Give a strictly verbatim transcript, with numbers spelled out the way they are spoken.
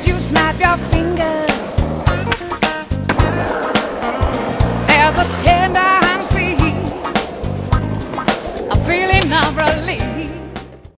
makes you snap your fingers. There's a tender and sweet, a feeling of relief.